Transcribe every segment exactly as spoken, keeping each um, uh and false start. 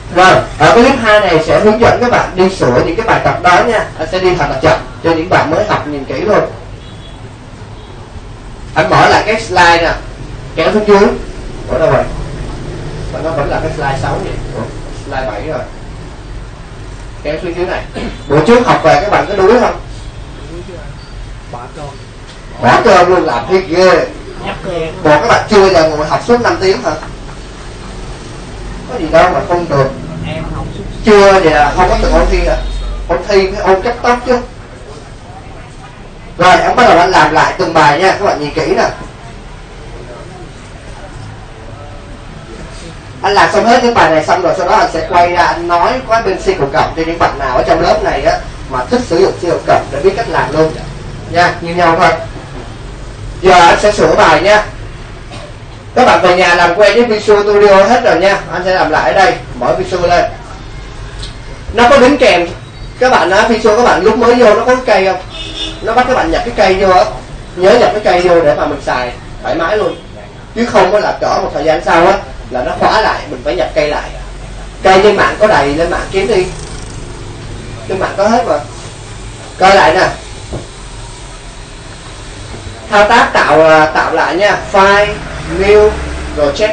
Rồi, ở cái clip hai này sẽ hướng dẫn các bạn đi sửa những cái bài tập đó nha. Anh sẽ đi thật là chậm cho những bạn mới học nhìn kỹ luôn. Anh mở lại cái slide nè, kéo xuống dưới. Ở đâu rồi? Và nó vẫn là cái slide sáu vậy. Ủa, slide bảy rồi. Kéo xuống dưới này. Buổi trước học về các bạn có đuối không? Bỏ cơm. Bỏ cơm luôn, làm thiệt ghê. Bộ các bạn chưa giờ ngồi học suốt năm tiếng hả? Có gì đâu mà không được. Em học suốt. Chưa vậy là không có từng ôn thi hả? Ôn thi phải ôn chắc tóc chứ. Rồi anh bắt đầu anh làm lại từng bài nha, các bạn nhìn kỹ nè. Anh làm xong hết những bài này xong rồi sau đó anh sẽ quay ra anh nói có bên C cộng cộng cho những bạn nào ở trong lớp này á mà thích sử dụng C cộng cộng để biết cách làm luôn nha, như nhau thôi. Giờ anh sẽ sửa bài nha. Các bạn về nhà làm quen với Visual Studio hết rồi nha. Anh sẽ làm lại ở đây, mở Visual lên. Nó có đính kèm. Các bạn á, Visual các bạn lúc mới vô nó có cái cây không? Nó bắt các bạn nhập cái cây vô á. Nhớ nhập cái cây vô để mà mình xài thoải mái luôn. Chứ không có là cỡ một thời gian sau á là nó khóa lại, mình phải nhập cây lại. Cây trên mạng có đầy, lên mạng kiếm đi. Trên mạng có hết mà. Coi lại nè. Thao tác tạo tạo lại nha. File, New, Project.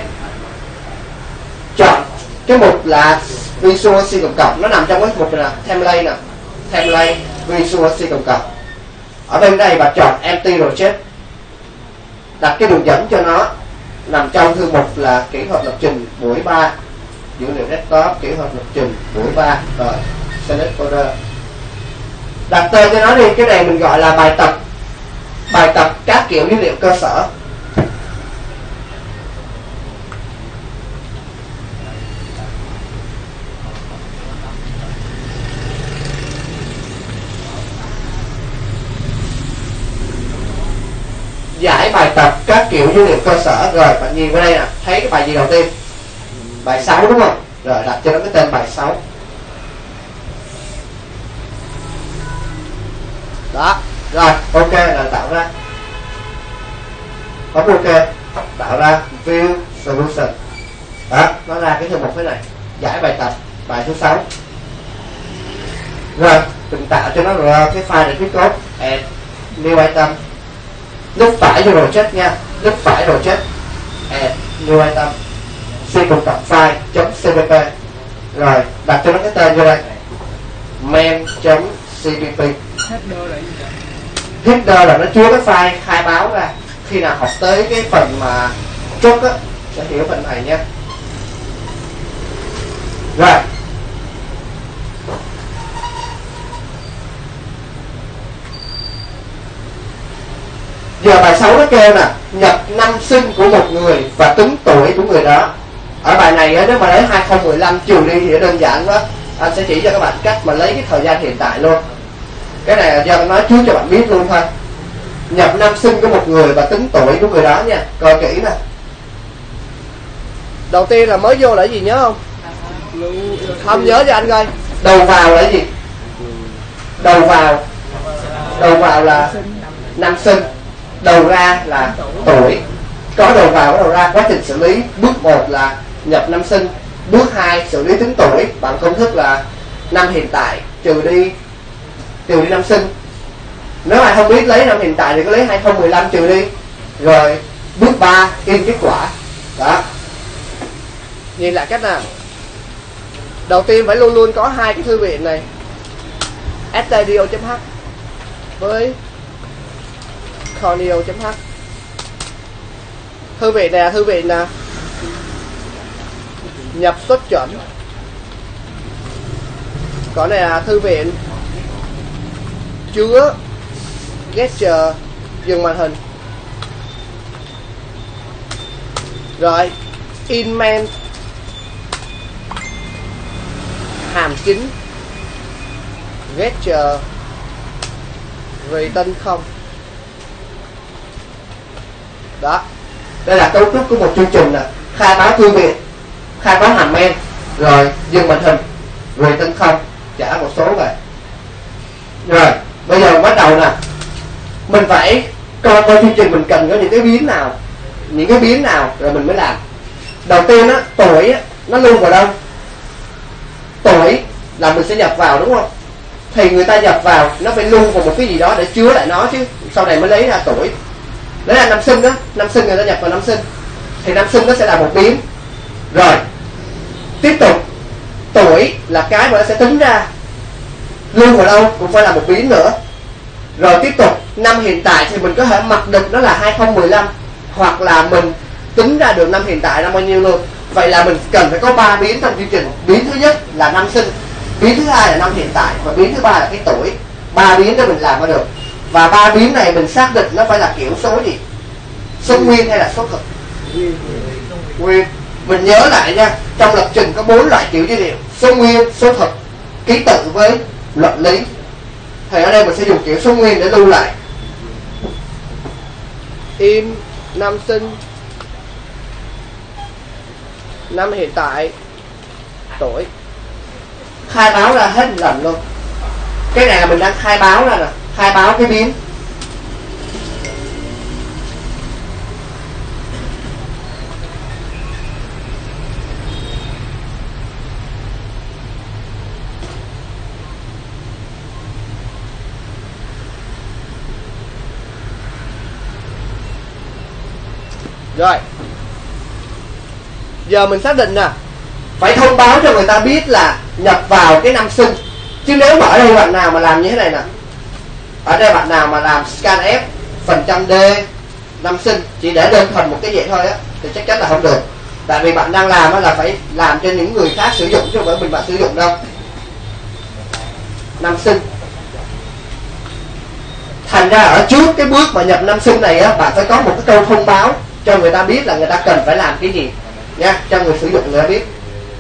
Chọn cái mục là Visual C cộng cộng, nó nằm trong cái mục này nè, Template nè, Template Visual C cộng cộng. Ở bên đây bạn chọn Empty Project, đặt cái đường dẫn cho nó nằm trong thư mục là kỹ thuật lập trình buổi ba, dữ liệu desktop kỹ thuật lập trình buổi ba. Rồi select folder, đặt tên cho nó đi. Cái này mình gọi là bài tập, bài tập các kiểu dữ liệu cơ sở. Giải bài tập các kiểu dữ liệu cơ sở. Rồi bạn nhìn vào đây nè, thấy cái bài gì đầu tiên? Bài sáu đúng không? Rồi đặt cho nó cái tên bài sáu. Đó, rồi ok là tạo ra. Bấm ok, tạo ra view solution. Đó, nó ra cái thư mục thế này. Giải bài tập bài thứ sáu. Rồi, mình tạo cho nó ra cái file để viết code. Add new item. Nút phải vô project nha, nút phải project, add new item, C cộng cộng file .cpp. Rồi đặt cho nó cái tên vô đây, main.cpp. Header là gì vậy? Header là nó chứa cái file khai báo ra. Khi nào học tới cái phần mà chốt á sẽ hiểu phần này nha. Rồi giờ bài sáu nó kêu nè, nhập năm sinh của một người và tính tuổi của người đó. Ở bài này nếu mà lấy hai không một năm trừ đi thì đơn giản quá. Anh sẽ chỉ cho các bạn cách mà lấy cái thời gian hiện tại luôn. Cái này là do anh nói trước cho bạn biết luôn thôi. Nhập năm sinh của một người và tính tuổi của người đó nha. Coi kỹ nè. Đầu tiên là mới vô là gì nhớ không? Không nhớ cho anh coi. Đầu vào là gì? Đầu vào. Đầu vào là năm sinh. Đầu ra là tuổi. Có đầu vào có đầu ra. Quá trình xử lý bước một là nhập năm sinh, bước hai xử lý tính tuổi bằng công thức là năm hiện tại trừ đi trừ đi năm sinh. Nếu ai không biết lấy năm hiện tại thì có lấy hai không một năm trừ đi. Rồi bước ba in kết quả. Đó, nhìn lại cách nào. Đầu tiên phải luôn luôn có hai cái thư viện này, studio.h với corneo.h. Thư viện này là thư viện là nhập xuất chuẩn. Còn này là thư viện chứa gesture dừng màn hình. Rồi in main hàm chính gesture return không. Đó, đây là cấu trúc của một chương trình nè. Khai báo thư viện, khai báo hàm main, rồi dừng màn hình, rồi tên không, trả một số về. Rồi bây giờ bắt đầu nè, mình phải coi coi chương trình mình cần có những cái biến nào, những cái biến nào rồi mình mới làm. Đầu tiên á, tuổi á, nó luôn vào đâu? là mình sẽ nhập vào, đúng không? Thì người ta nhập vào nó phải lưu vào một cái gì đó để chứa lại nó chứ, sau này mới lấy ra tuổi, lấy ra năm sinh đó. Năm sinh người ta nhập vào năm sinh thì năm sinh nó sẽ là một biến. Rồi tiếp tục tuổi là cái mà nó sẽ tính ra, lưu vào đâu cũng phải là một biến nữa. Rồi tiếp tục năm hiện tại thì mình có thể mặc định nó là hai không một lăm, hoặc là mình tính ra được năm hiện tại năm bao nhiêu luôn. Vậy là mình cần phải có ba biến trong chương trình. Biến thứ nhất là năm sinh, biến thứ hai là năm hiện tại, và biến thứ ba là cái tuổi. Ba biến để mình làm ra được. Và ba biến này mình xác định nó phải là kiểu số gì? Số nguyên hay là số thực? Nguyên. Mình nhớ lại nha, trong lập trình có bốn loại kiểu dữ liệu: số nguyên, số thực, ký tự với luận lý. Thì ở đây mình sẽ dùng kiểu số nguyên để lưu lại. In năm sinh, năm hiện tại, tuổi. Khai báo ra hết một lần luôn. Cái này là mình đang khai báo ra nè, khai báo cái biến. Rồi giờ mình xác định nè, phải thông báo cho người ta biết là nhập vào cái năm sinh. Chứ nếu mà ở đây bạn nào mà làm như thế này nè, ở đây bạn nào mà làm scanf phần trăm D năm sinh chỉ để đơn thuần một cái vậy thôi á, thì chắc chắn là không được. Tại vì bạn đang làm là phải làm cho những người khác sử dụng chứ không phải mình bạn sử dụng đâu. Năm sinh, thành ra ở trước cái bước mà nhập năm sinh này á, bạn phải có một cái câu thông báo cho người ta biết là người ta cần phải làm cái gì nha, cho người sử dụng người ta biết.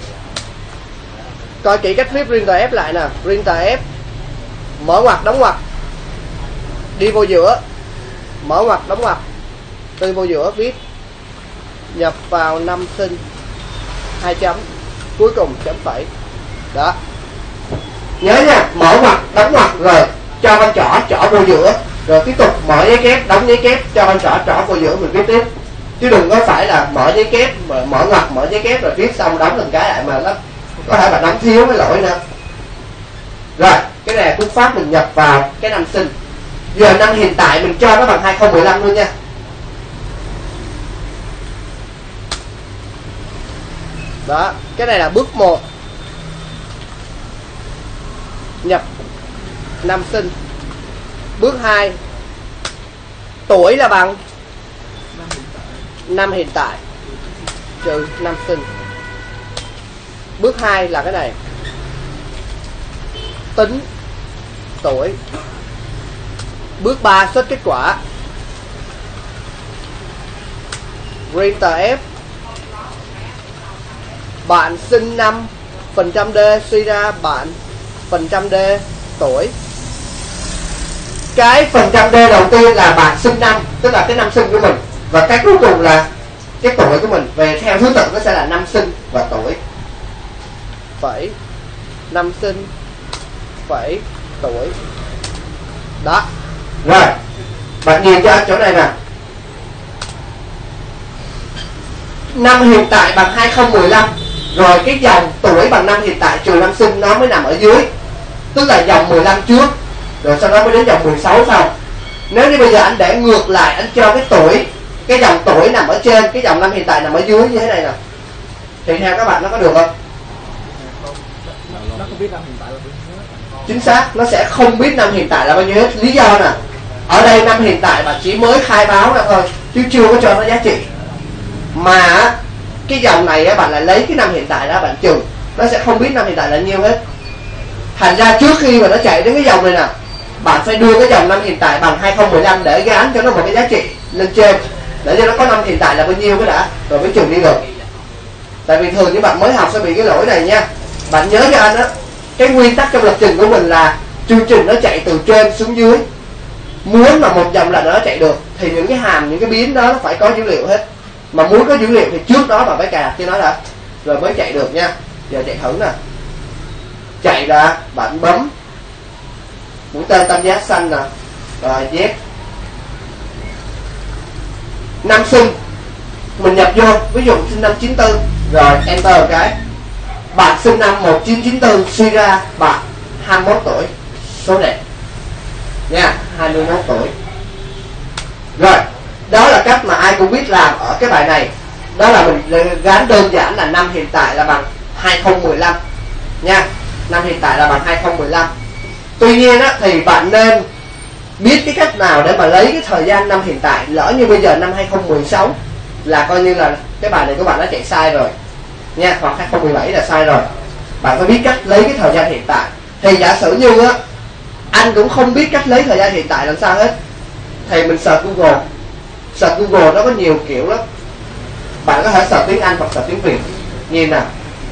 Coi kỹ cách viết printf lại nè. Printf mở ngoặc đóng ngoặc, đi vô giữa, mở ngoặc đóng ngoặc, đi vô giữa, viết nhập vào năm sinh hai chấm, cuối cùng chấm phẩy. Đó, nhớ nha, mở ngoặc đóng ngoặc rồi cho con trỏ trỏ vô giữa, rồi tiếp tục mở giấy kép đóng giấy kép, cho con trỏ trỏ vô giữa, mình viết tiếp. Chứ đừng có phải là mở giấy kép, mở ngoặc mở giấy kép rồi viết xong đóng từng cái lại mà nó có thể bạn đóng thiếu cái lỗi nữa. Rồi cái này là phương pháp mình nhập vào cái năm sinh. Giờ năm hiện tại mình cho nó bằng hai không một lăm luôn nha. Đó, cái này là bước một, nhập năm sinh. Bước hai, tuổi là bằng năm hiện tại trừ năm sinh. Bước hai là cái này, tính tuổi. Bước ba, xuất kết quả. Printf bạn sinh năm phần trăm D suy ra bạn phần trăm D tuổi. Cái phần trăm D đầu tiên là bạn sinh năm, tức là cái năm sinh của mình, và cái cuối cùng là cái tuổi của mình. Về theo thứ tự nó sẽ là năm sinh và tuổi. Phẩy năm sinh phẩy tuổi. Đó. Rồi bạn nhìn cho chỗ này nè, năm hiện tại bằng hai không một lăm, rồi cái dòng tuổi bằng năm hiện tại trừ năm sinh nó mới nằm ở dưới, tức là dòng mười lăm trước, rồi sau đó mới đến dòng mười sáu sau. Nếu như bây giờ anh để ngược lại, anh cho cái tuổi, cái dòng tuổi nằm ở trên, cái dòng năm hiện tại nằm ở dưới như thế này nè, thì theo các bạn nó có được không? Nó không biết năm hiện tại là bao nhiêu. Chính xác, nó sẽ không biết năm hiện tại là bao nhiêu hết. Lý do nè, ở đây năm hiện tại bạn chỉ mới khai báo ra thôi, chứ chưa có cho nó giá trị. Mà cái dòng này á, bạn lại lấy cái năm hiện tại đó bạn trừ, nó sẽ không biết năm hiện tại là nhiêu hết. Thành ra trước khi mà nó chạy đến cái dòng này nè, bạn phải đưa cái dòng năm hiện tại bằng hai không một lăm để gán cho nó một cái giá trị lên trên, để cho nó có năm hiện tại là bao nhiêu cái đã, rồi mới trừ đi được. Tại vì thường những bạn mới học sẽ bị cái lỗi này nha. Bạn nhớ cho anh á, cái nguyên tắc trong lập trình của mình là chương trình nó chạy từ trên xuống dưới. Muốn mà một dòng là nó chạy được thì những cái hàm, những cái biến đó nó phải có dữ liệu hết. Mà muốn có dữ liệu thì trước đó bạn phải cài đặt cho nó đã, rồi mới chạy được nha. Giờ chạy thử nè. Chạy ra, bạn bấm mũi tên tam giác xanh nè, rồi Z. Năm sinh mình nhập vô, ví dụ sinh năm chín tư, rồi enter một cái. Bạn sinh năm một nghìn chín trăm chín mươi tư, suy ra bạn hai mươi mốt tuổi, số đẹp nha, hai mươi mốt tuổi. Rồi, đó là cách mà ai cũng biết làm ở cái bài này. Đó là mình gán đơn giản là năm hiện tại là bằng hai không một lăm nha. Năm hiện tại là bằng hai không một lăm. Tuy nhiên á, thì bạn nên biết cái cách nào để mà lấy cái thời gian năm hiện tại. Lỡ như bây giờ năm hai không một sáu là coi như là cái bài này của bạn đã chạy sai rồi nha, hoặc hai không một bảy là sai rồi. Bạn phải biết cách lấy cái thời gian hiện tại. Thì giả sử như á, anh cũng không biết cách lấy thời gian hiện tại làm sao hết, thì mình search Google. Search Google nó có nhiều kiểu lắm. Bạn có thể search tiếng Anh hoặc search tiếng Việt. Nhìn nào.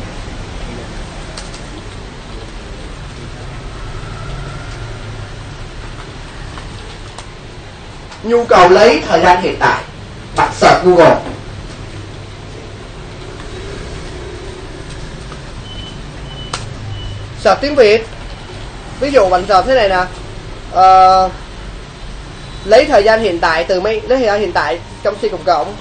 Nhu cầu lấy thời gian hiện tại, bạn search Google. Search tiếng Việt. Ví dụ bạn search thế này nè, uh, lấy thời gian hiện tại từ mấy lấy thời gian hiện tại trong C cộng cộng.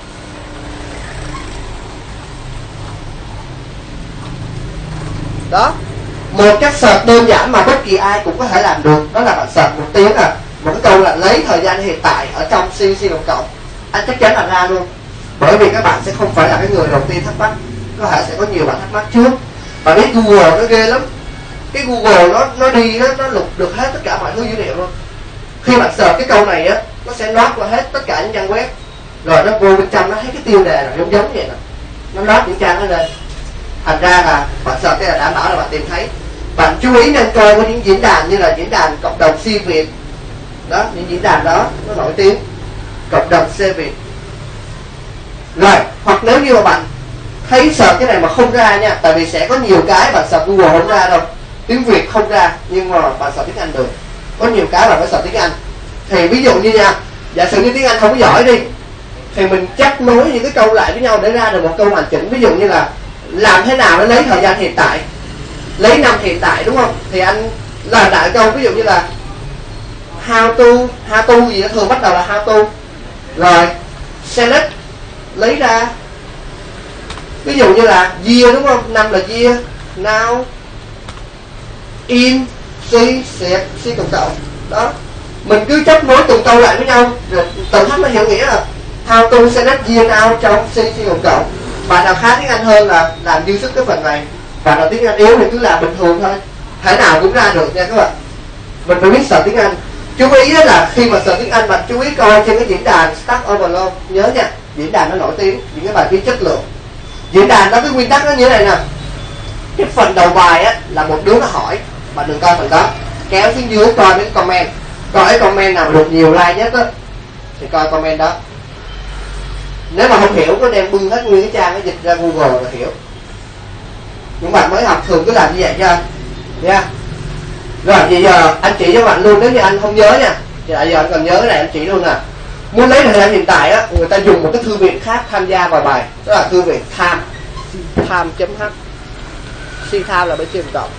Đó, một cách search đơn giản mà bất kỳ ai cũng có thể làm được. Đó là bạn search một tiếng à, một cái câu là lấy thời gian hiện tại ở trong C C cộng cộng, anh chắc chắn là ra luôn. Bởi vì các bạn sẽ không phải là cái người đầu tiên thắc mắc, có thể sẽ có nhiều bạn thắc mắc trước. Bạn biết Google nó ghê lắm. Cái Google nó nó đi nó, nó lục được hết tất cả mọi thứ dữ liệu luôn. Khi bạn search cái câu này á, nó sẽ loát qua hết tất cả những trang web, rồi nó vô bên trong nó thấy cái tiêu đề là giống giống vậy nè, nó loát những trang đó lên. Thành ra là bạn search cái là đảm bảo là bạn tìm thấy. Bạn chú ý nên coi có những diễn đàn như là diễn đàn cộng đồng C Việt đó, những diễn đàn đó nó nổi tiếng, cộng đồng C Việt. Rồi, hoặc nếu như mà bạn thấy search cái này mà không ra nha, tại vì sẽ có nhiều cái bạn search Google không ra đâu, tiếng Việt không ra, nhưng mà bạn search tiếng Anh được. Có nhiều cái bạn phải search tiếng Anh. Thì ví dụ như nha, giả sử như tiếng Anh không có giỏi đi, thì mình chấp nối những cái câu lại với nhau để ra được một câu hoàn chỉnh. Ví dụ như là làm thế nào để lấy thời gian hiện tại, lấy năm hiện tại, đúng không? Thì anh làm đại câu, ví dụ như là how to, how to gì đó, thường bắt đầu là how to. Rồi select, lấy ra, ví dụ như là year, đúng không? Năm là year, now, in, C, set, C cộng cộng. Đó, mình cứ chấp nối từng câu lại với nhau, rồi tự khắc nó hiểu nghĩa là how to select year now trong C, C cộng cộng. Bạn nào khá tiếng Anh hơn là làm dư sức cái phần này, bạn nào tiếng Anh yếu thì cứ làm bình thường thôi, thể nào cũng ra được nha các bạn. Mình phải biết search tiếng Anh. Chú ý là khi mà search tiếng Anh, bạn chú ý coi trên cái diễn đàn Stack Overflow. Nhớ nha, diễn đàn nó nổi tiếng những cái bài viết chất lượng. Diễn đàn nó cái nguyên tắc nó như thế này nè, cái phần đầu bài á là một đứa nó hỏi, bạn đừng coi phần đó, kéo xuống dưới coi đến comment, coi cái comment nào được nhiều like nhất á thì coi comment đó. Nếu mà không hiểu có đem bưng hết nguyên cái trang nó dịch ra Google là hiểu. Những bạn mới học thường cứ làm như vậy cho nha. Rồi bây giờ anh chỉ cho bạn luôn, nếu như anh không nhớ nha, thì tại giờ anh còn nhớ cái này anh chỉ luôn nè. Muốn lấy thời gian hiện tại á, người ta dùng một cái thư viện khác tham gia vào bài, đó là thư viện time, time.h. C time là bên trên cộng.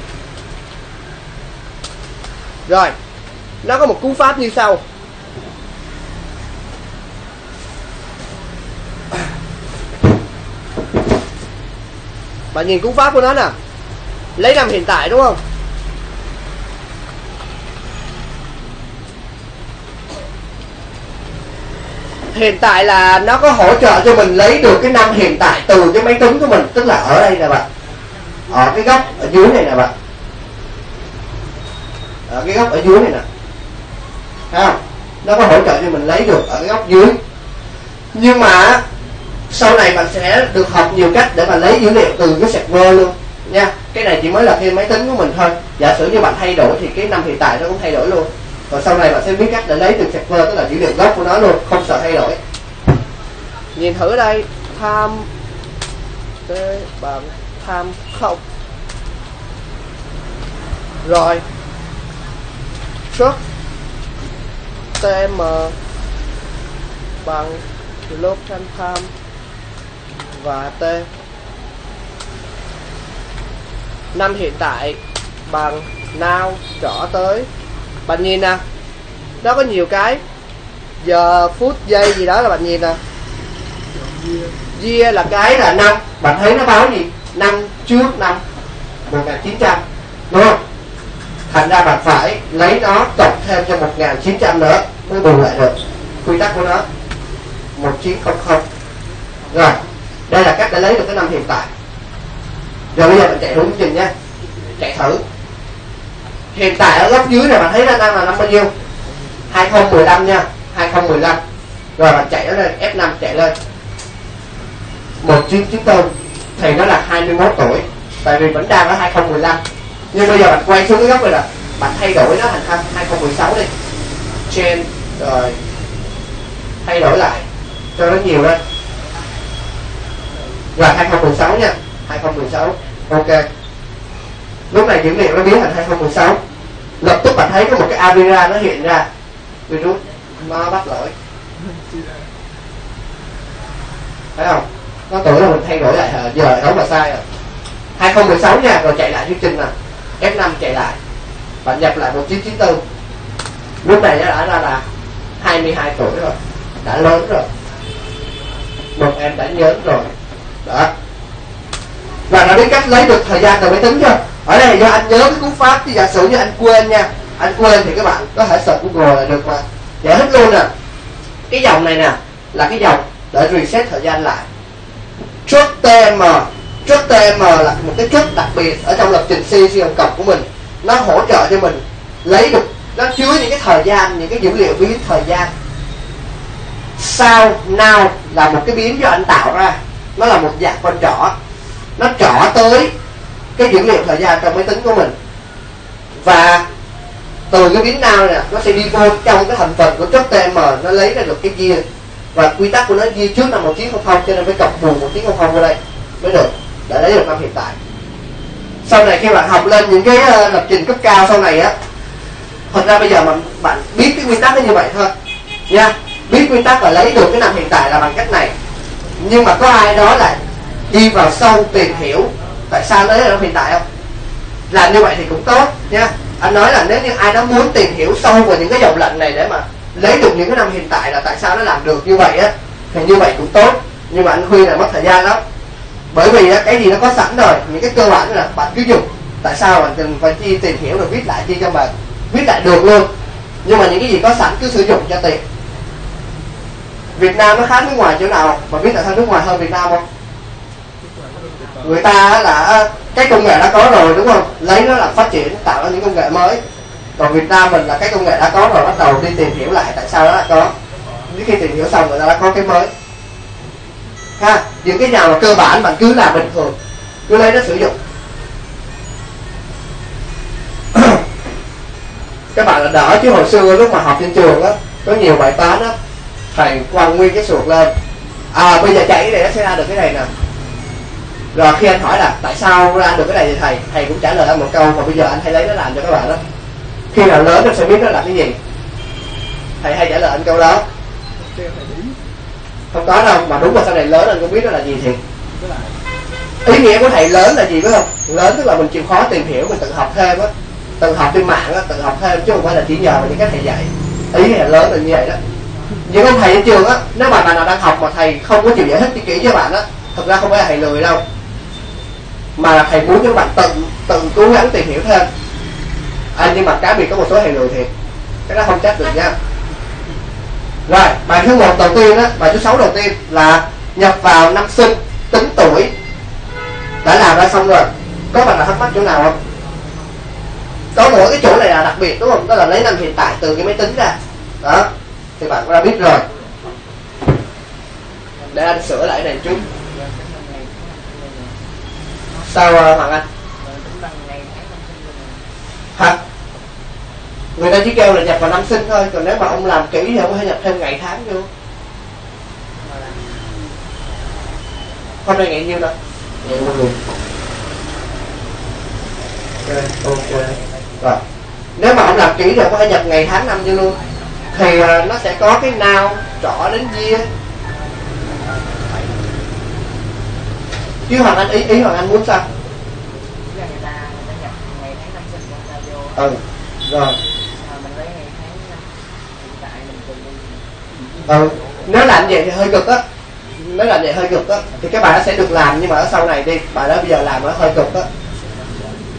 Rồi, nó có một cú pháp như sau. Bạn nhìn cú pháp của nó nè, lấy năm hiện tại, đúng không? Hiện tại là nó có hỗ trợ cho mình lấy được cái năm hiện tại từ cái máy tính của mình, tức là ở đây nè bạn, ở cái góc ở dưới này nè bạn, ở cái góc ở dưới này nè, thấy không? Nó có hỗ trợ cho mình lấy được ở cái góc dưới. Nhưng mà sau này bạn sẽ được học nhiều cách để mà lấy dữ liệu từ cái server luôn nha. Cái này chỉ mới là thêm máy tính của mình thôi. Giả sử như bạn thay đổi thì cái năm hiện tại nó cũng thay đổi luôn. Còn sau này bạn sẽ biết cách để lấy từ server, tức là dữ liệu gốc của nó luôn, không sợ thay đổi. Nhìn thử ở đây, time t bằng time không. Rồi struct tm bằng local time và t. Năm hiện tại bằng now trỏ tới. Bạn nhìn nè, nó có nhiều cái giờ, phút, giây gì đó là bạn nhìn nè. Year là cái là năm, bạn thấy nó báo gì? Năm trước năm. một nghìn chín trăm, đúng không? Thành ra bạn phải lấy nó cộng thêm cho một nghìn chín trăm nữa mới bù lại được quy tắc của nó một chín không không. Rồi, đây là cách để lấy được cái năm hiện tại. Rồi bây giờ mình chạy thử công trình nha. Chạy thử. Hiện tại ở góc dưới này bạn thấy nó đang là năm bao nhiêu? hai không một lăm nha, hai không một lăm. Rồi bạn chạy nó lên, F năm chạy lên một chín chín tư thì nó là hai mươi mốt tuổi. Tại vì vẫn đang ở hai không một lăm. Nhưng bây giờ bạn quay xuống cái góc này là bạn thay đổi nó thành hai không một sáu đi. Change rồi thay đổi lại cho nó nhiều lên. Rồi hai không một sáu nha, hai không một sáu. Ok. Lúc này dữ liệu nó biến thành hai không một sáu. Lập tức bạn thấy có một cái Avira nó hiện ra. Virus nó bắt lỗi. Thấy không? Nó tưởng là mình thay đổi lại giờ đó mà sai rồi. hai không một sáu nha, rồi chạy lại thuyết trình nè. F năm chạy lại. Bạn nhập lại một chín chín tư. Lúc này nó đã ra là hai mươi hai tuổi rồi. Đã lớn rồi. Một em đã nhớ rồi. Đó. Và nó biết cách lấy được thời gian từ máy tính chưa? Ở đây do anh nhớ cái cú pháp, thì giả sử như anh quên nha. Anh quên thì các bạn có thể search Google là được mà. Giải thích luôn nè. Cái dòng này nè là cái dòng để reset thời gian lại. Chốt T M. Chốt T M là một cái chốt đặc biệt ở trong lập trình C cộng cộng của mình. Nó hỗ trợ cho mình lấy được, nó chứa những cái thời gian, những cái dữ liệu biến thời gian. Sau now là một cái biến do anh tạo ra. Nó là một dạng con trỏ. Nó trỏ tới cái dữ liệu thời gian trong máy tính của mình. Và từ cái biến now này nó sẽ đi vô trong cái thành phần của chốt T M, nó lấy ra được cái year. Và quy tắc của nó year trước năm một chín không không, cho nên phải cộng bù một chín không không vào đây mới được, để lấy được năm hiện tại. Sau này khi bạn học lên những cái uh, lập trình cấp cao sau này á, thật ra bây giờ mà bạn biết cái quy tắc nó như vậy thôi nha. Biết quy tắc và lấy được cái năm hiện tại là bằng cách này. Nhưng mà có ai đó lại đi vào sâu tìm hiểu tại sao lấy được năm hiện tại không? Làm như vậy thì cũng tốt nha. Anh nói là nếu như ai đó muốn tìm hiểu sâu vào những cái dòng lệnh này để mà lấy được những cái năm hiện tại là tại sao nó làm được như vậy á, thì như vậy cũng tốt. Nhưng mà anh khuyên là mất thời gian lắm. Bởi vì á, cái gì nó có sẵn rồi, những cái cơ bản là bạn cứ dùng. Tại sao bạn cần phải chi tìm hiểu rồi viết lại chi cho bạn? Viết lại được luôn. Nhưng mà những cái gì có sẵn cứ sử dụng cho tiền. Việt Nam nó khác nước ngoài chỗ nào? Mà biết tại sao nước ngoài hơn Việt Nam không? Người ta là cái công nghệ đã có rồi, đúng không? Lấy nó làm phát triển, tạo ra những công nghệ mới. Còn Việt Nam mình là cái công nghệ đã có rồi, bắt đầu đi tìm hiểu lại tại sao nó đã có. Đến khi tìm hiểu xong người ta đã có cái mới. Ha, những cái nào mà cơ bản bạn cứ làm bình thường, cứ lấy nó sử dụng. Các bạn là đỡ, chứ hồi xưa lúc mà học trên trường á, có nhiều bài toán á, thầy quăng nguyên cái suột lên. À bây giờ chạy cái này nó sẽ ra được cái này nè. Rồi khi anh hỏi là tại sao ra được cái này thì thầy thầy cũng trả lời anh một câu, mà bây giờ anh hãy lấy nó làm cho các bạn đó. Khi nào lớn nó sẽ biết nó là cái gì. Thầy hay trả lời anh câu đó. Không có đâu, mà đúng là sau này lớn anh cũng biết nó là gì thiệt. Ý nghĩa của thầy lớn là gì biết không? Lớn tức là mình chịu khó tìm hiểu, mình tự học thêm á, tự học trên mạng á, tự học thêm chứ không phải là chỉ nhờ vào những cái thầy dạy. Ý nghĩa là lớn là như vậy đó. Những ông thầy ở trường á, nếu mà bạn nào đang học mà thầy không có chịu giải thích kỹ cho bạn á, thật ra không phải là thầy lười đâu, mà là thầy muốn cho bạn tự tự cố gắng tìm hiểu thêm. À, nhưng mà cá biệt có một số thầy lười thiệt, cái đó không trách được nha. Rồi bài thứ một đầu tiên á, bài thứ sáu đầu tiên là nhập vào năm sinh, tính tuổi. Đã làm ra xong rồi. Có bạn nào thắc mắc chỗ nào không? Có mỗi cái chỗ này là đặc biệt đúng không? Đó là lấy năm hiện tại từ cái máy tính ra. Đó, thì bạn cũng đã biết rồi. Để anh sửa lại cái này chút. Sao Hoàng Anh? Hả? Người ta chỉ kêu là nhập vào năm sinh thôi. Còn nếu mà ông làm kỹ thì ông có thể nhập thêm ngày tháng vô. Hôm nay ngày nhiêu đâu? Ok. Rồi. Nếu mà ông làm kỹ thì ông có thể nhập ngày tháng năm vô luôn. Thì nó sẽ có cái nào trỏ đến year. Chứ Hoàng Anh ý ý Hoàng Anh muốn sao? Ừ. Rồi. Ừ. Nếu làm vậy thì hơi cực á. Nếu làm vậy hơi cực á thì cái bài nó sẽ được làm, nhưng mà ở sau này đi, bài đó bây giờ làm nó hơi cực á.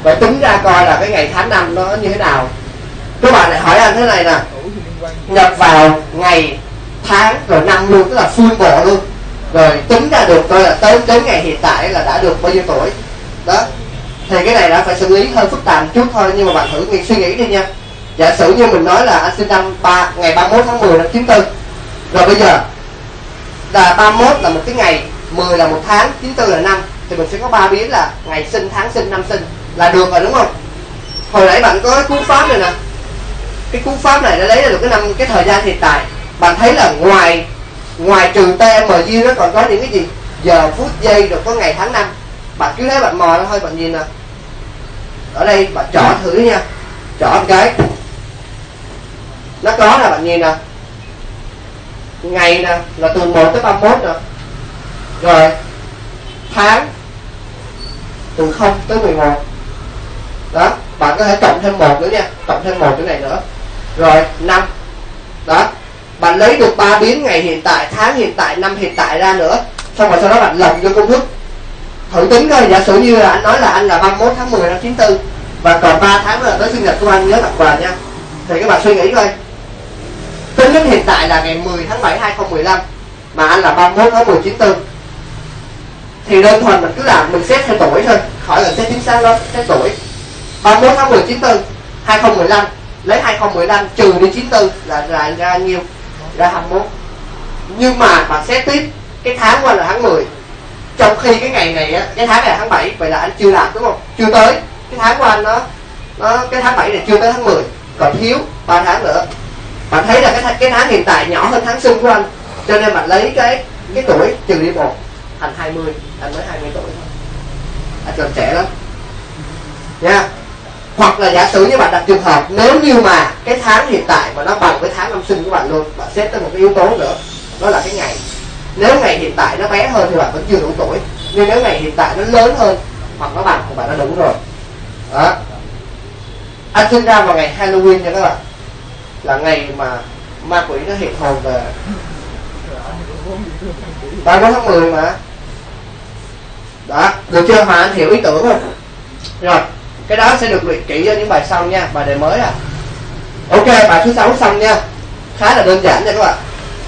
Vậy tính ra coi là cái ngày tháng năm nó như thế nào. Các bạn lại hỏi anh thế này nè, nhập vào ngày tháng rồi năm luôn, tức là full bộ luôn, rồi tính ra được coi là tới đến ngày hiện tại là đã được bao nhiêu tuổi đó. Thì cái này đã phải xử lý hơi phức tạp một chút thôi, nhưng mà bạn thử nghĩ, suy nghĩ đi nha. Giả sử như mình nói là anh sinh năm ba ngày ba mươi mốt tháng mười năm chín tư, rồi bây giờ là ba mươi mốt là một cái ngày, mười là một tháng, chín tư là năm, thì mình sẽ có ba biến là ngày sinh, tháng sinh, năm sinh là được rồi, đúng không? Hồi nãy bạn có cái cú pháp này nè, cái cú pháp này đã lấy ra được cái năm cái thời gian hiện tại. Bạn thấy là ngoài ngoài trừ tê em giê nó còn có những cái gì? Giờ, phút, giây, rồi có ngày, tháng, năm. Bạn cứ thấy bạn mò nó thôi, bạn nhìn nè. Ở đây bạn chọn thử nha, chọn cái nó có là bạn nhìn nè, ngày nè là từ một tới ba mươi mốt nè, rồi tháng từ không tới mười một đó. Bạn có thể cộng thêm một nữa nha, cộng thêm một cái này nữa, rồi năm đó. Bạn lấy được ba biến ngày hiện tại, tháng hiện tại, năm hiện tại ra nữa, xong rồi sau đó bạn lồng vô công thức thử tính coi. Giả sử như là anh nói là anh là ba mươi mốt tháng mười năm chín tư và còn ba tháng nữa là tới sinh nhật của anh, nhớ tặng quà nha. Thì các bạn suy nghĩ coi, tính đến hiện tại là ngày mười tháng bảy hai không một năm, mà anh là ba mươi mốt tháng mười chín tư, thì đơn thuần mình cứ làm mình xét theo tuổi thôi, khỏi là xét chính xác đó, xét tuổi. Ba mươi mốt tháng mười chín tư hai không một năm, lấy hai không một năm trừ đi chín tư là ra ra nhiêu? Ra hai mươi mốt. Nhưng mà bạn xét tiếp cái tháng qua là tháng mười, trong khi cái ngày này á, cái tháng này là tháng bảy, vậy là anh chưa đạt, đúng không? Chưa tới. Cái tháng của anh nó nó cái tháng bảy này chưa tới tháng mười, còn thiếu ba tháng nữa. Bạn thấy là cái cái tháng hiện tại nhỏ hơn tháng sinh của anh, cho nên bạn lấy cái cái tuổi trừ đi một thành hai mươi, anh mới hai mươi tuổi thôi. Anh còn trẻ lắm nha. Hoặc là giả sử như bạn đặt trường hợp nếu như mà cái tháng hiện tại mà nó bằng với tháng năm sinh của bạn luôn, bạn xét tới một cái yếu tố nữa, đó là cái ngày. Nếu ngày hiện tại nó bé hơn thì bạn vẫn chưa đủ tuổi, nhưng nếu ngày hiện tại nó lớn hơn hoặc nó bằng thì bạn đã đủ rồi đó. Anh sinh ra vào ngày Halloween nha các bạn, là ngày mà ma quỷ nó hiện hồn về, ba mươi tháng mười mà đó, được chưa? Mà anh hiểu ý tưởng không? Rồi cái đó sẽ được luyện kỹ ở những bài sau nha, bài đề mới à. Ok, bài thứ sáu xong nha, khá là đơn giản nha các bạn.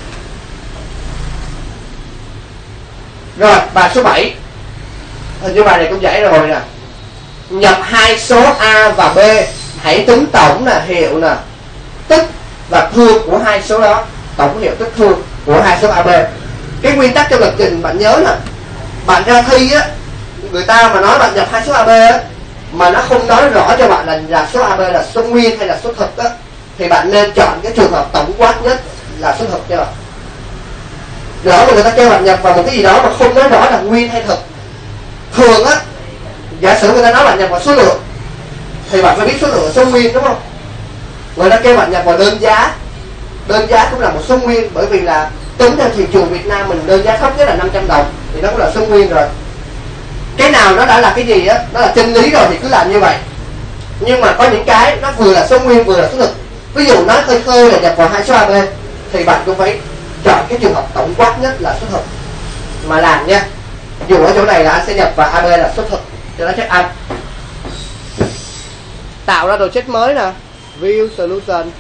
Rồi bài số bảy, hình như bài này cũng dễ rồi nè. Nhập hai số A và B, hãy tính tổng là hiệu nè, tích và thương của hai số đó, tổng hiệu tích thương của hai số a bê. Cái nguyên tắc trong lập trình bạn nhớ nè, bạn ra thi á, người ta mà nói bạn nhập hai số a bê á, mà nó không nói rõ cho bạn là, là số a bê là số nguyên hay là số thực á, thì bạn nên chọn cái trường hợp tổng quát nhất là số thực cho. Rõ mà người ta kêu bạn nhập vào một cái gì đó mà không nói rõ là nguyên hay thực. Thường á, giả sử người ta nói bạn nhập vào số lượng thì bạn phải biết số lượng là số nguyên, đúng không? Người ta kêu bạn nhập vào đơn giá, đơn giá cũng là một số nguyên, bởi vì là tính theo thị trường Việt Nam mình đơn giá thấp nhất là năm trăm đồng thì nó cũng là số nguyên rồi. Cái nào nó đã là cái gì á, nó là chân lý rồi thì cứ làm như vậy. Nhưng mà có những cái nó vừa là số nguyên vừa là số thực. Ví dụ nói khơi khơi là nhập vào hai số a bê thì bạn cũng phải chọn cái trường hợp tổng quát nhất là số thực mà làm nha. Dù ở chỗ này là anh sẽ nhập vào a bê là số thực cho nó chắc ăn. Tạo ra project mới nè, view solution,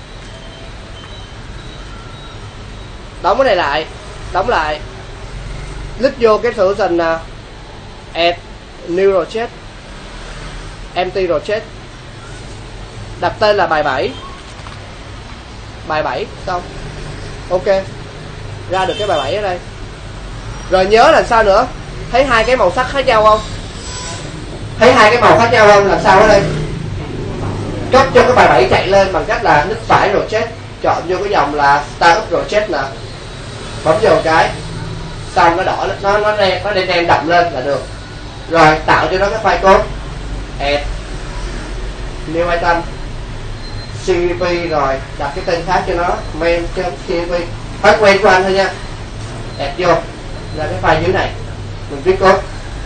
đóng cái này lại, đóng lại, click vô cái solution nè, add new project, empty project, đặt tên là bài bảy, bài bảy xong. Ok, ra được cái bài bảy ở đây. Rồi nhớ là sao nữa? Thấy hai cái màu sắc khác nhau không? Thấy hai cái màu khác nhau không? Làm sao ở đây? Cấp cho cái bài bảy chạy lên bằng cách là nút phải project, chọn vô cái dòng là start up project nè, bấm vô cái, xong nó đỏ, nó nó đen, nó đen đen đậm lên là được. Rồi tạo cho nó cái file code, add new item, xê vê pê, rồi đặt cái tên khác cho nó, main.cvp, phát quen của anh thôi nha. Add vô ra cái file dưới này, mình viết code.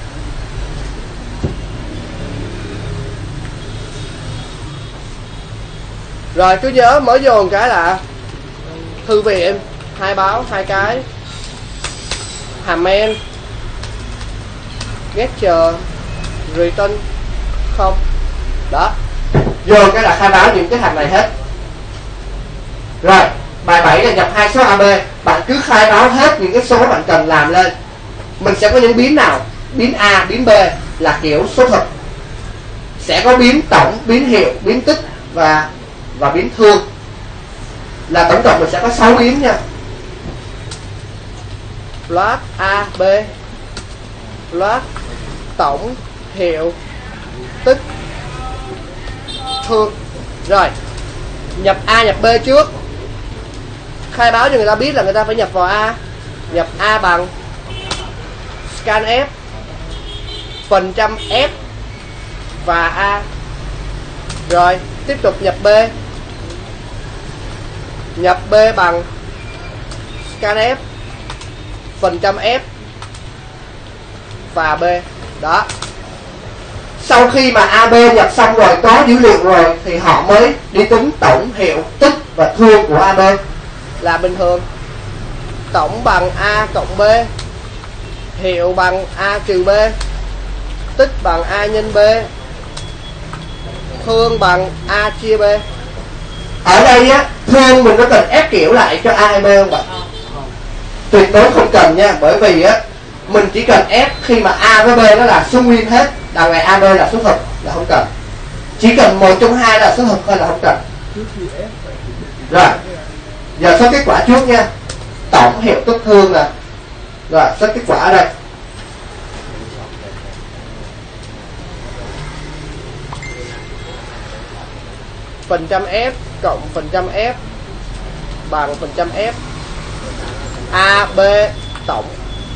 Rồi cứ nhớ mới vô một cái là thư viện, hai báo, hai cái, hàm main, gesture, return không, Đó, vô cái là khai báo những cái thằng này hết. Rồi bài bảy là nhập hai số a bê. Bạn cứ khai báo hết những cái số bạn cần làm lên. Mình sẽ có những biến nào, biến A, biến B là kiểu số thực, sẽ có biến tổng, biến hiệu, biến tích và và biến thương. Là tổng cộng mình sẽ có sáu biến nha. Plot A, B, plot tổng, hiệu, tích, thương. Rồi nhập A, nhập B trước. Khai báo cho người ta biết là người ta phải nhập vào A. Nhập A bằng scan F phần trăm F và A. Rồi tiếp tục nhập B. Nhập B bằng scan F phần trăm F và B. Đó. Sau khi mà a bê nhập xong rồi, có dữ liệu rồi, thì họ mới đi tính tổng, hiệu, tích và thương của a bê. Là bình thường. Tổng bằng A cộng B, hiệu bằng A trừ B, tích bằng A nhân B, thương bằng A chia B. Ở đây á, thương mình có cần ép kiểu lại cho A hay B không bạn? Tuyệt đối không cần nha. Bởi vì á, mình chỉ cần ép khi mà A với B nó là số nguyên hết, đằng này a bê là số thực là không cần. Chỉ cần một trong hai là số thực thôi là không cần. Rồi giờ số kết quả trước nha. Tổng, hiệu, tích, thương nè. Rồi số kết quả ở đây. Phần trăm F cộng phần trăm F bằng phần trăm F. A, B, tổng.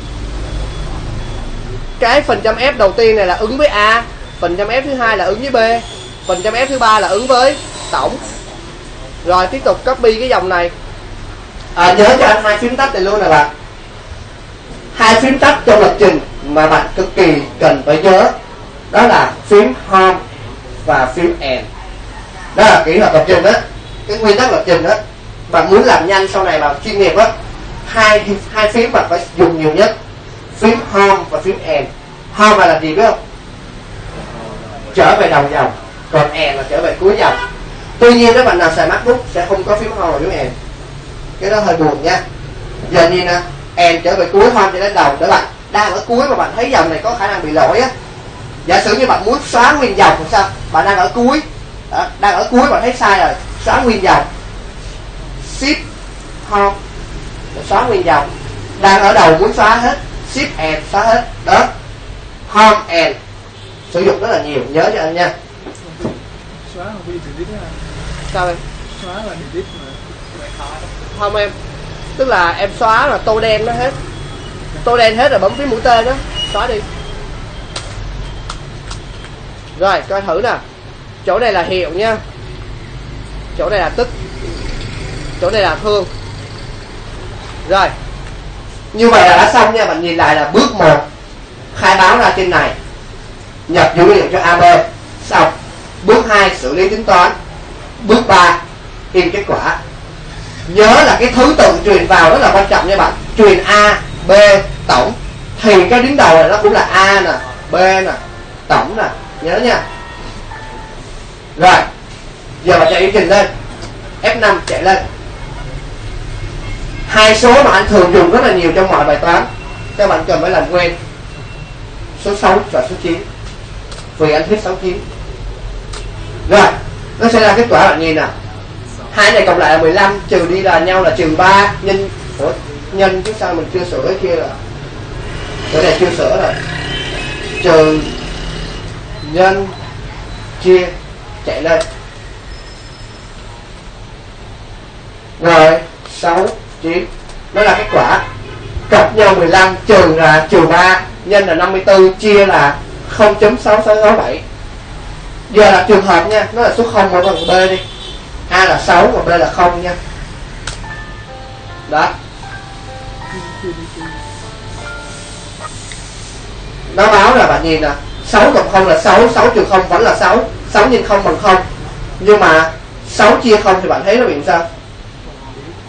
Cái phần trăm F đầu tiên này là ứng với A, phần trăm F thứ hai là ứng với B, phần trăm F thứ ba là ứng với tổng. Rồi tiếp tục copy cái dòng này. À, nhớ cho anh hai phím tắt này luôn nè bạn. Hai phím tắt trong lập trình mà bạn cực kỳ cần phải nhớ, đó là phím Home và phím End. Đó là kỹ thuật lập trình đó, cái nguyên tắc lập trình đó. Bạn muốn làm nhanh sau này, bạn chuyên nghiệp á, hai hai phím bạn phải dùng nhiều nhất, phím Home và phím End. Home là làm gì biết không? Trở về đầu dòng, còn End là trở về cuối dòng. Tuy nhiên nếu bạn nào xài MacBook sẽ không có phím Home và phím End, cái đó hơi buồn nha. Giờ nhìn nè, End trở về cuối, Home trở đến đầu. Để bạn đang ở cuối mà bạn thấy dòng này có khả năng bị lỗi á, giả sử như bạn muốn xóa nguyên dòng thì sao? Bạn đang ở cuối đó, đang ở cuối bạn thấy sai rồi, xóa nguyên dòng, Shift Home để xóa nguyên dòng. Đang ở đầu muốn xóa hết, Shift End xóa hết. Đó, Home End sử dụng rất là nhiều, nhớ cho anh nha. Xóa không đi delete á. Sao em? Xóa là delete mà. Không em, tức là em xóa là tô đen nó hết, tô đen hết rồi bấm phím mũi tên đó, xóa đi. Rồi coi thử nè, chỗ này là hiệu nha, chỗ này là tích, chỗ này là thương. Rồi như vậy là đã xong nha. Bạn nhìn lại là bước một khai báo ra trên này, nhập dữ liệu cho a bê xong. Bước hai xử lý tính toán. Bước ba in kết quả. Nhớ là cái thứ tự truyền vào rất là quan trọng nha bạn. Truyền A, B, tổng thì cái đứng đầu này nó cũng là A nè, B nè, tổng nè, nhớ nha. Rồi giờ bạn chạy chương trình lên, F năm chạy lên. Hai số mà anh thường dùng rất là nhiều trong mọi bài toán, các bạn cần phải làm quen: số sáu và số chín, vì anh thích sáu chín. Rồi nó sẽ ra kết quả. Bạn nhìn nào, hai này cộng lại là mười lăm, trừ đi là nhau là trừ ba, nhân Ủa, nhân chứ sao mình chưa sửa cái kia rồi, cái này chưa sửa rồi. Trừ, nhân, chia, chạy lên. Rồi sáu, chín, nó là kết quả. Cộng nhau mười lăm, trừ là trừ ba, nhân là năm mươi tư, chia là không chấm sáu sáu sáu bảy. Giờ là trường hợp nha, nó là số không và bằng B đi. A là sáu và B là không nha. Đó, nó báo là bạn nhìn nè, sáu cộng không là sáu, sáu trừ không vẫn là sáu, sáu nhân không bằng không. Nhưng mà sáu chia không thì bạn thấy nó bị sao?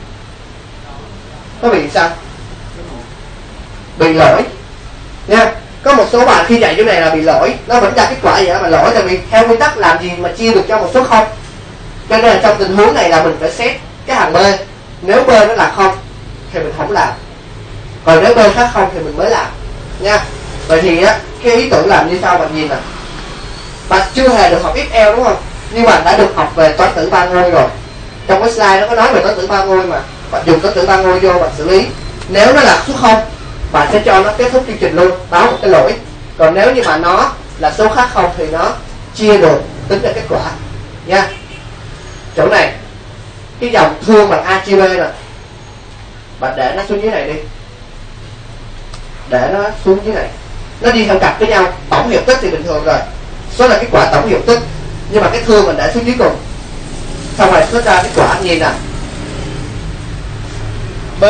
Nó bị sao? Bị lỗi nha. có một số bạn khi dạy chỗ này là bị lỗi, nó vẫn ra kết quả vậy đó mà lỗi, tại vì theo nguyên tắc làm gì mà chia được cho một số không. Cho nên là trong tình huống này là mình phải xét cái hàng B, nếu B nó là không thì mình không làm, còn nếu B khác không thì mình mới làm nha. Vậy thì á, cái ý tưởng làm như sau bạn nhìn nè, bạn chưa hề được học ích eo đúng không, nhưng mà đã được học về toán tử ba ngôi rồi. Trong cái slide nó có nói về toán tử ba ngôi mà, bạn dùng toán tử ba ngôi vô bạn xử lý. Nếu nó là số không, bạn sẽ cho nó kết thúc chương trình luôn, báo một cái lỗi. Còn nếu như mà nó là số khác không thì nó chia được, tính ra kết quả nha. Chỗ này cái dòng thương bằng A chia B nè, bạn để nó xuống dưới này đi, để nó xuống dưới này, nó đi theo cặp với nhau. Tổng hiệu tích thì bình thường rồi, số là kết quả tổng hiệu tích, nhưng mà cái thương mình để xuống dưới cùng, xong rồi xuất ra kết quả. Nhìn nè, B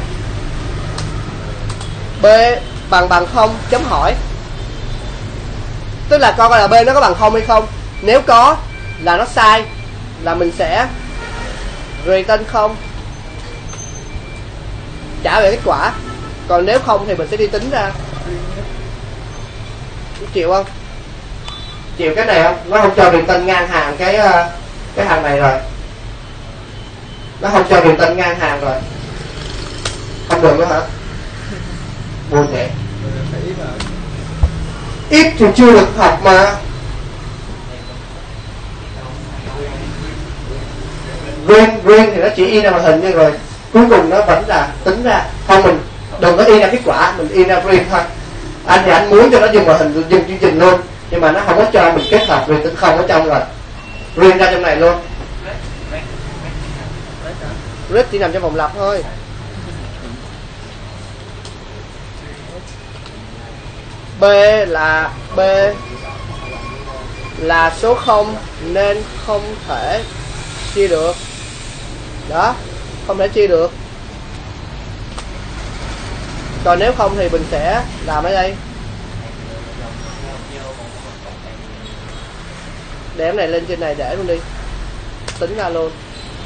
B bằng bằng không chấm hỏi, tức là coi coi là B nó có bằng không hay không. Nếu có là nó sai, là mình sẽ return không, trả về kết quả. Còn nếu không thì mình sẽ đi tính ra. Chịu không? Chịu cái này không? Nó không cho return ngang hàng cái cái hàng này rồi, nó không cho return ngang hàng rồi, không được nữa hả? Buồn vậy. Ít thì chưa được học mà. Green, green thì nó chỉ in ra màn hình như rồi, cuối cùng nó vẫn là tính ra. Không, mình đừng có in ra kết quả, mình in ra green thôi. Anh thì anh muốn cho nó dùng màn hình, dùng chương trình luôn, nhưng mà nó không có cho mình kết hợp green tính không ở trong rồi. Green ra trong này luôn. Red chỉ nằm trong vòng lặp thôi. B là B là số không nên không thể chia được. Đó, không thể chia được. Còn nếu không thì mình sẽ làm ở đây, để cái này lên trên này để luôn đi, tính ra luôn.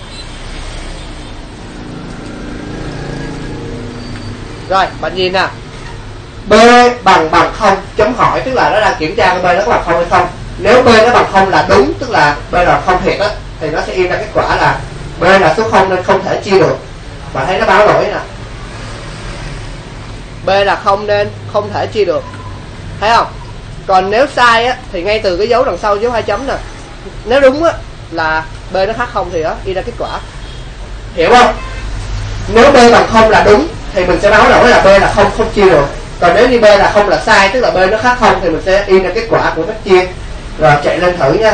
Rồi, bạn nhìn nè, B bằng bằng không chấm hỏi, tức là nó đang kiểm tra B nó có bằng không hay không. Nếu B nó bằng không là đúng, tức là B là không thiệt á, thì nó sẽ in ra kết quả là B là số không nên không thể chia được. Bạn thấy nó báo lỗi nè, B là không nên không thể chia được, thấy không? Còn nếu sai á thì ngay từ cái dấu đằng sau dấu hai chấm nè, nếu đúng á là B nó khác không thì đó in ra kết quả, hiểu không? Nếu B bằng không là đúng thì mình sẽ báo lỗi là B là không không chia được. Còn nếu như B là không là sai, tức là B nó khác không, thì mình sẽ in ra kết quả của cách chia. Rồi chạy lên thử nha.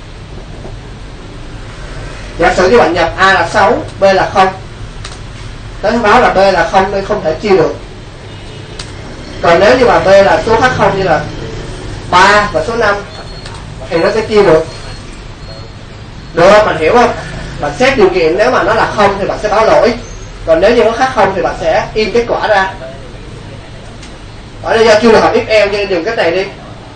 Giả sử như bạn nhập A là sáu, B là không, nó báo là B là không nên không thể chia được. Còn nếu như mà B là số khác không như là ba và số năm thì nó sẽ chia được. Được không? Bạn hiểu không? Bạn xét điều kiện, nếu mà nó là không thì bạn sẽ báo lỗi, còn nếu như nó khác không thì bạn sẽ in kết quả ra. Ở đây do chưa được học ích eo nên dùng cách này đi.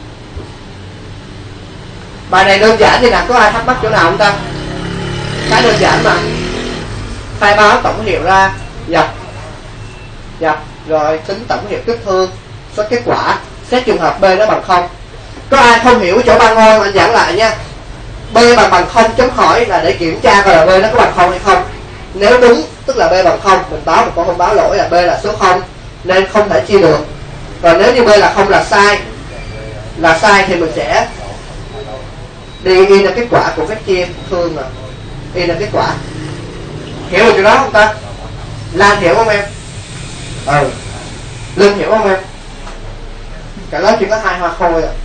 Bài này đơn giản thì là có ai thắc mắc chỗ nào không ta? Khá đơn giản mà. Khai báo tổng hiệu ra, nhập nhập rồi tính tổng hiệu kích thương, xuất kết quả, xét trường hợp B nó bằng không. Có ai không hiểu chỗ ba ngôi anh giảng lại nha. B bằng bằng không chấm hỏi là để kiểm tra coi là B nó có bằng không hay không. Nếu đúng tức là B bằng không, mình báo một con thông báo lỗi là B là số không nên không thể chia được. Còn nếu như B là không là sai, là sai thì mình sẽ đi in ra kết quả của cách chia thương, là in ra kết quả. Hiểu được chỗ đó không ta? Lan hiểu không em? Ừ. Linh hiểu không em? Cả lớp chỉ có hai hoa khôi à.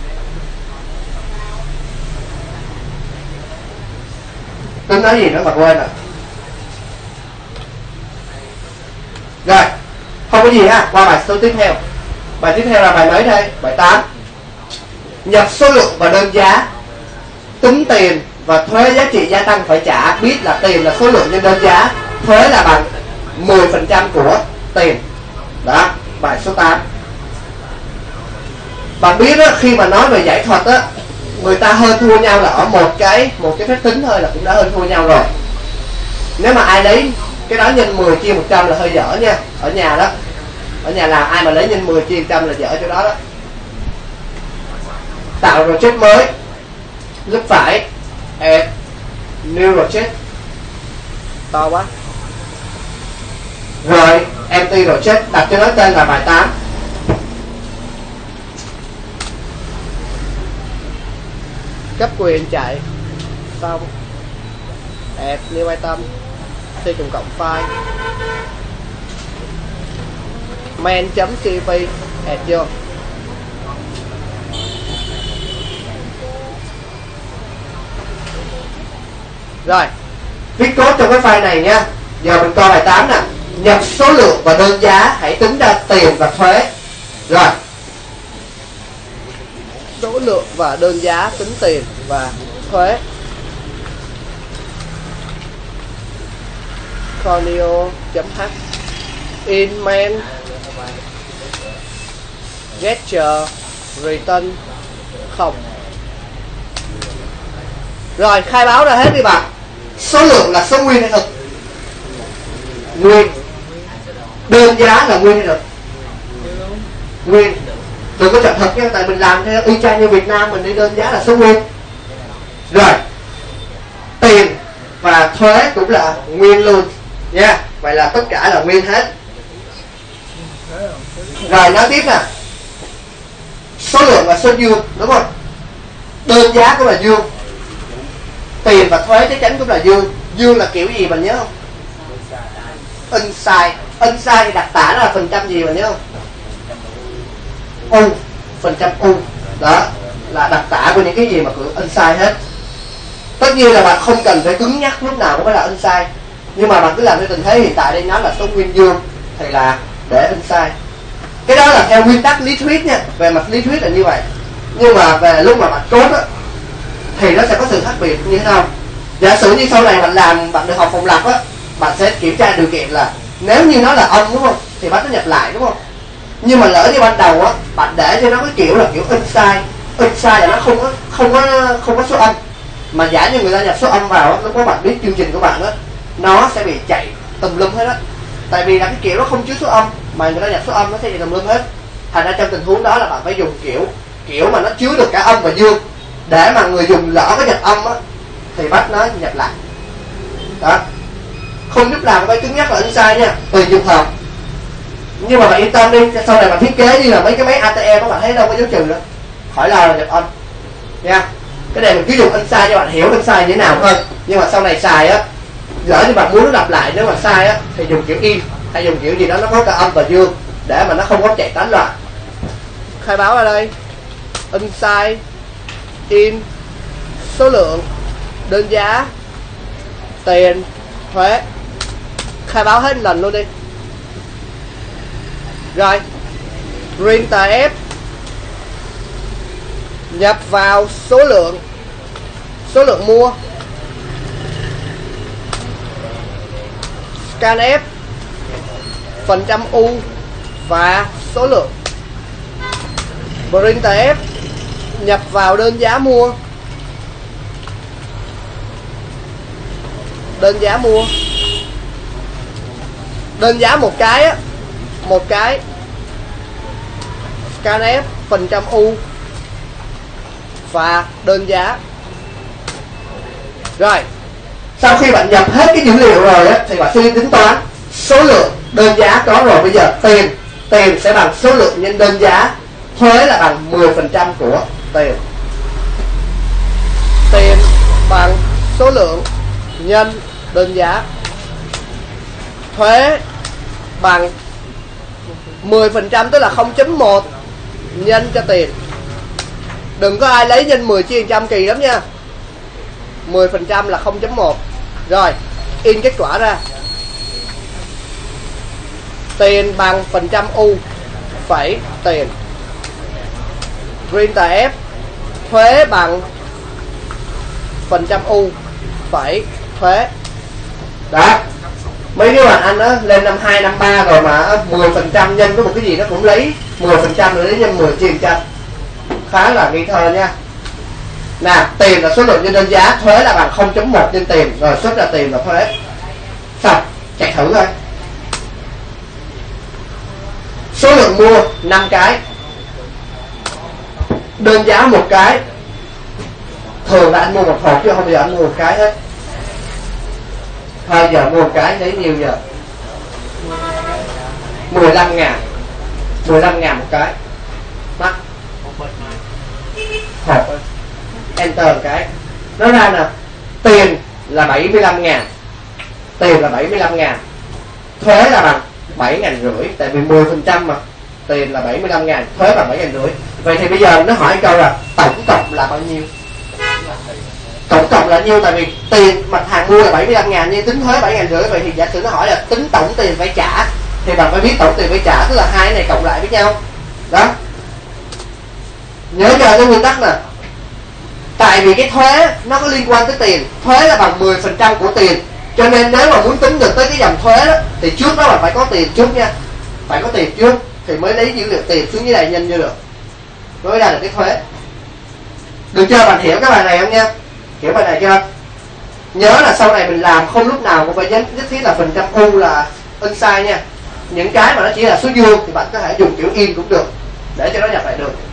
Tính nói gì nữa mà quên rồi. Rồi, không có gì ha, qua bài số tiếp theo. Bài tiếp theo là bài mấy đây? Bài tám. Nhập số lượng và đơn giá, tính tiền và thuế giá trị gia tăng phải trả. Biết là tiền là số lượng nhân đơn giá, thuế là bằng mười phần trăm của tiền. Đó, bài số tám. Bạn biết đó, khi mà nói về giải thuật á, người ta hơn thua nhau là ở một cái một cái phép tính thôi là cũng đã hơn thua nhau rồi. Nếu mà ai lấy cái đó nhân mười chia một trăm là hơi dở nha. Ở nhà đó, ở nhà làm ai mà lấy nhân mười chia một trăm là dở chỗ đó đó. tạo project mới, lúc phải add new project, to quá. Rồi empty project, đặt cho nó tên là bài tám. Cấp quyền chạy xong, add new item, c trùng cộng file, main.cp add vô. Rồi viết code trong cái file này nha. Giờ mình coi bài tám nè, nhập số lượng và đơn giá, hãy tính ra tiền và thuế. Rồi số lượng và đơn giá, tính tiền và thuế. Corneo.h in main gesture return không. Rồi khai báo ra hết đi bạn. Số lượng là số nguyên hay thực? Nguyên. Đơn giá là nguyên hay thực? Nguyên. Đừng có chọn thật nha, tại mình làm theo y chang như Việt Nam mình đi, đơn giá là số nguyên. Rồi tiền và thuế cũng là nguyên luôn nha, yeah. Vậy là tất cả là nguyên hết. Rồi nói tiếp nè, số lượng là số dương đúng không? Đơn giá cũng là dương, tiền và thuế chắc chắn cũng là dương. Dương là kiểu gì mình nhớ không? Inside. Inside thì đặc tả là phần trăm gì mình nhớ không? U. Phần trăm U. Đó là đặc tả của những cái gì mà của inside hết. Tất nhiên là bạn không cần phải cứng nhắc lúc nào cũng phải là inside, nhưng mà bạn cứ làm theo tình thế hiện tại đây, nó là số nguyên dương thì là để inside. Cái đó là theo nguyên tắc lý thuyết nha, về mặt lý thuyết là như vậy. Nhưng mà về lúc mà bạn code á thì nó sẽ có sự khác biệt như thế nào. Giả sử như sau này bạn làm, bạn được học phòng lập á, bạn sẽ kiểm tra điều kiện là nếu như nó là âm đúng không thì bắt nó nhập lại đúng không. Nhưng mà lỡ như ban đầu á bạn để cho nó cái kiểu là kiểu inside. Inside là nó không có không có không có số âm, mà giả như người ta nhập số âm vào á, lúc đó bạn biết chương trình của bạn á nó sẽ bị chạy tùm lum hết á. Tại vì là cái kiểu nó không chứa số âm, mà người ta nhập số âm nó sẽ chạy tùm lum hết. Thành ra trong tình huống đó là bạn phải dùng kiểu kiểu mà nó chứa được cả âm và dương, để mà người dùng lỡ có nhập âm á thì bắt nó nhập lại. Đó, không lúc nào phải cứng nhắc là inside nha, tùy trường hợp. Nhưng mà bạn yên tâm đi, sau này bạn thiết kế như là mấy cái máy a tê em các bạn thấy đâu có dấu trừ nữa, khỏi lo là nhập âm nha. Cái này mình cứ dùng inside cho bạn hiểu inside như thế nào thôi. Nhưng mà sau này xài á, lỡ như bạn muốn nó lặp lại nếu mà sai á thì dùng kiểu in hay dùng kiểu gì đó nó có cả âm và dương để mà nó không có chạy tán loạn. Khai báo ở đây inside in số lượng, đơn giá, tiền, thuế. Khai báo hết lần luôn đi. Rồi printf nhập vào số lượng, số lượng mua. Scanf phần trăm U và số lượng. Printf nhập vào đơn giá mua, đơn giá mua, đơn giá một cái á, một cái. Scanf phần trăm U và đơn giá. Rồi sau khi bạn nhập hết cái dữ liệu rồi á thì bạn sẽ đi tính toán số lượng, đơn giá có rồi. Bây giờ tiền, tiền sẽ bằng số lượng nhân đơn giá, thuế là bằng mười phần trăm của tiền. Tiền bằng số lượng nhân đơn giá, thuế bằng mười phần trăm, tức là không chấm một nhân cho tiền. Đừng có ai lấy nhân mười chia một trăm kỳ lắm nha. mười phần trăm là không chấm một. Rồi in kết quả ra. Tiền bằng phần trăm U phẩy tiền. Printf thuế bằng phần trăm U phẩy thuế. Đó, mấy cái bạn anh á lên năm hai, năm ba rồi mà mười phần trăm nhân có một cái gì nó cũng lấy mười phần trăm rồi lấy nhân mười chia một trăm. Khá là nghi thơ nha. Nè, tiền là số lượng nhân đơn giá, thuế là bằng không chấm một nhân tiền, rồi xuất ra tiền và thuế. Xong, chạy thử thôi. Số lượng mua năm cái, đơn giá một cái. Thường là anh mua một hộp chứ không bao giờ anh mua một cái hết. Thôi giờ mua một cái lấy nhiêu giờ? mười lăm ngàn. mười lăm ngàn một cái. Mắc. Hộp. Enter một cái. Nó ra nè. Tiền là bảy mươi lăm ngàn. Tiền là bảy mươi lăm ngàn. Thuế là bằng bảy ngàn rưỡi. Tại vì mười phần trăm mà. Tiền là bảy mươi lăm ngàn. Thuế bằng bảy ngàn rưỡi. Vậy thì bây giờ nó hỏi câu là tổng cộng là bao nhiêu? Tổng cộng là nhiêu? Tại vì tiền mặt hàng mua là bảy mươi lăm ngàn nhưng tính thuế bảy ngàn rưỡi. Vậy thì giả sử nó hỏi là tính tổng tiền phải trả, thì bạn phải biết tổng tiền phải trả, tức là hai cái này cộng lại với nhau. Đó. Nhớ cho cái nguyên tắc nè. Tại vì cái thuế nó có liên quan tới tiền. Thuế là bằng mười phần trăm của tiền. Cho nên nếu mà muốn tính được tới cái dòng thuế đó, thì trước đó là phải có tiền trước nha. Phải có tiền trước thì mới lấy dữ liệu tiền xuống dưới này nhân vô được, mới ra được cái thuế. Được chưa? Bạn hiểu cái bài này không nha? Hiểu bài này chưa? Nhớ là sau này mình làm không lúc nào cũng phải nhất thiết là phần trăm u là inside nha. Những cái mà nó chỉ là số dương thì bạn có thể dùng kiểu in cũng được để cho nó nhập lại được.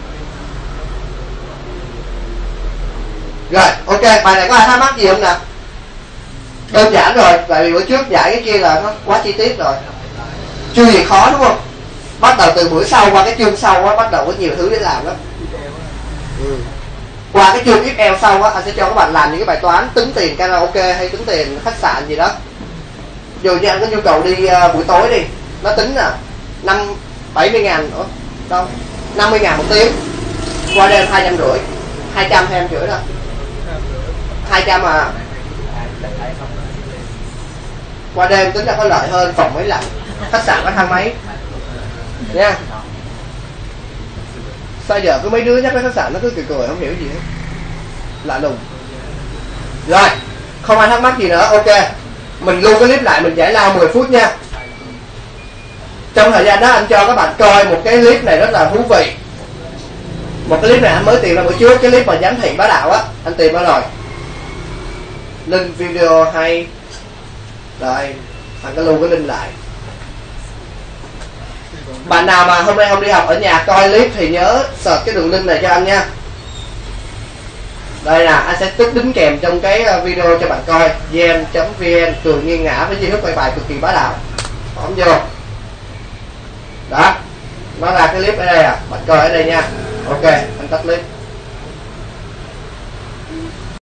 Rồi, ok, bài này có ai thắc mắc gì không nè? Đơn giản rồi, tại vì bữa trước dạy cái kia là nó quá chi tiết rồi. Chưa gì khó đúng không? Bắt đầu từ bữa sau qua cái chương sau á, bắt đầu có nhiều thứ để làm lắm. Ừ. Qua cái chương tiếp theo sau á, anh sẽ cho các bạn làm những cái bài toán tính tiền karaoke hay tính tiền khách sạn gì đó. Dù như anh có nhu cầu đi uh, buổi tối đi, nó tính là năm bảy mươi ngàn nữa, đâu năm mươi ngàn một tiếng, qua đêm hai trăm rưỡi, hai trăm hai trăm rưỡi đó, hai trăm à. Qua đêm tính ra có lợi hơn, phòng mấy lạnh, khách sạn có thang máy nha. Sao giờ cứ mấy đứa nhắc đến khách sạn nó cứ cười cười không hiểu gì hết, lạ lùng. Rồi, không ai thắc mắc gì nữa, ok. Mình lưu cái clip lại, mình giải lao mười phút nha. Trong thời gian đó anh cho các bạn coi một cái clip này rất là thú vị. Một cái clip này anh mới tìm ra bữa trước, cái clip mà giám thị bá đạo á, anh tìm ra rồi. Link video hay. Rồi, anh có lưu cái link lại. Bạn nào mà hôm nay không đi học ở nhà coi clip thì nhớ search cái đường link này cho anh nha. Đây nè, anh sẽ tích đính kèm trong cái video cho bạn coi. gen chấm vn Cường nghiêng ngã với Duy Thức quay bài cực kỳ bá đạo. Bấm vô. Đó, nó ra cái clip ở đây à, bạn coi ở đây nha. Ok, anh tắt clip.